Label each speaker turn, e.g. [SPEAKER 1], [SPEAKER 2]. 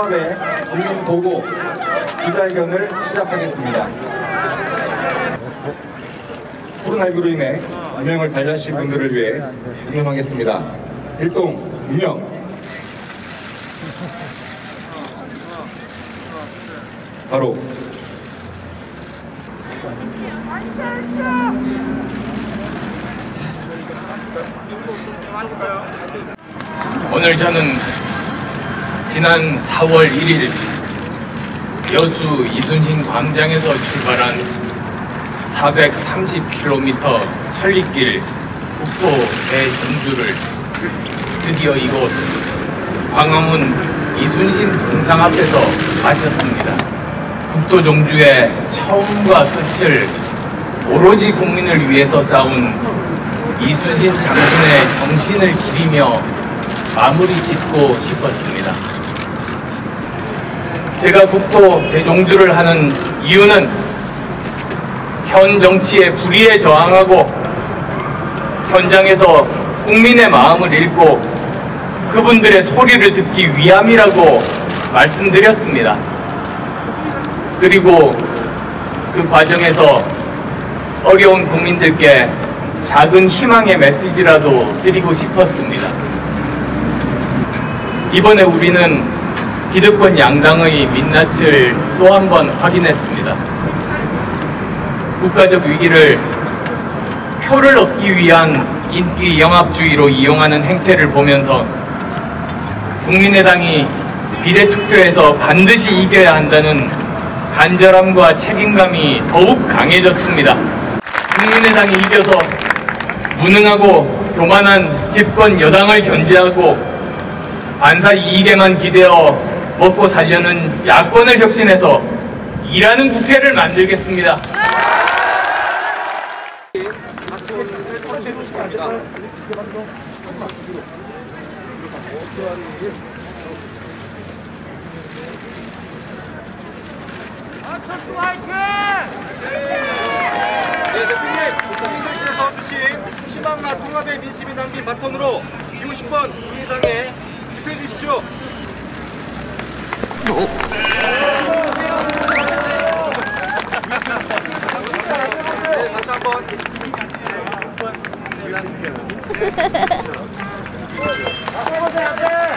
[SPEAKER 1] 통합의 국민 보고 기자회견을 시작하겠습니다. 코로나19로 인해 운명을 달리하신 분들을 위해 운영하겠습니다. 일동 운영. 바로
[SPEAKER 2] 오늘 저는 지난 4월 1일 여수 이순신 광장에서 출발한 430km 천리길 국토 대정주를 드디어 이곳 광화문 이순신 동상 앞에서 마쳤습니다. 국토 정주의 처음과 끝을 오로지 국민을 위해서 싸운 이순신 장군의 정신을 기리며 마무리 짓고 싶었습니다. 제가 국토 대종주를 하는 이유는 현 정치의 불의에 저항하고 현장에서 국민의 마음을 읽고 그분들의 소리를 듣기 위함이라고 말씀드렸습니다. 그리고 그 과정에서 어려운 국민들께 작은 희망의 메시지라도 드리고 싶었습니다. 이번에 우리는 기득권 양당의 민낯을 또 한 번 확인했습니다. 국가적 위기를 표를 얻기 위한 인기 영합주의로 이용하는 행태를 보면서 국민의당이 비례투표에서 반드시 이겨야 한다는 간절함과 책임감이 더욱 강해졌습니다. 국민의당이 이겨서 무능하고 교만한 집권 여당을 견제하고 반사 이익에만 기대어 먹고 살려는 야권을 혁신해서 일하는 국회를 만들겠습니다.
[SPEAKER 3] 안철수 화이팅!
[SPEAKER 1] 네, 대표님, 국민들께서 주신 희망과 통합의 민심이 담긴 바톤으로 20번 국민의당에 투표해 주십시오. 네, 다시 한번.
[SPEAKER 3] 해보세요,